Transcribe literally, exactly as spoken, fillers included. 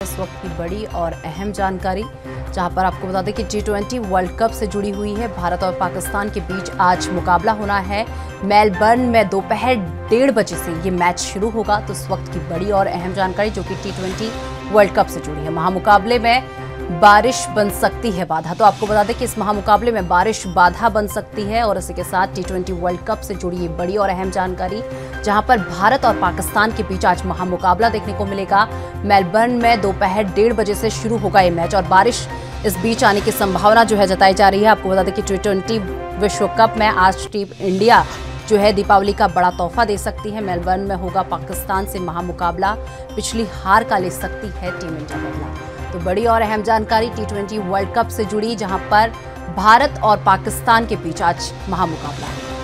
इस वक्त की बड़ी और अहम जानकारी, जहां पर आपको बता दें कि टी ट्वेंटी वर्ल्ड कप से जुड़ी हुई है। भारत और पाकिस्तान के बीच आज मुकाबला होना है। मेलबर्न में दोपहर डेढ़ बजे से ये मैच शुरू होगा। तो इस वक्त की बड़ी और अहम जानकारी जो कि टी ट्वेंटी वर्ल्ड कप से जुड़ी है। महामुकाबले में बारिश बन सकती है बाधा। तो आपको बता दें कि इस महामुकाबले में बारिश बाधा बन सकती है। और इसी के साथ टी ट्वेंटी वर्ल्ड कप से जुड़ी ये बड़ी और अहम जानकारी, जहां पर भारत और पाकिस्तान के बीच आज महामुकाबला देखने को मिलेगा। मेलबर्न में दोपहर डेढ़ बजे से शुरू होगा ये मैच और बारिश इस बीच आने की संभावना जो है जताई जा रही है। आपको बता दें कि टी ट्वेंटी विश्व कप में आज टीम इंडिया जो है दीपावली का बड़ा तोहफा दे सकती है। मेलबर्न में होगा पाकिस्तान से महामुकाबला। पिछली हार का ले सकती है टीम इंडिया बदला। तो बड़ी और अहम जानकारी टी ट्वेंटी वर्ल्ड कप से जुड़ी, जहां पर भारत और पाकिस्तान के बीच आज महामुकाबला है।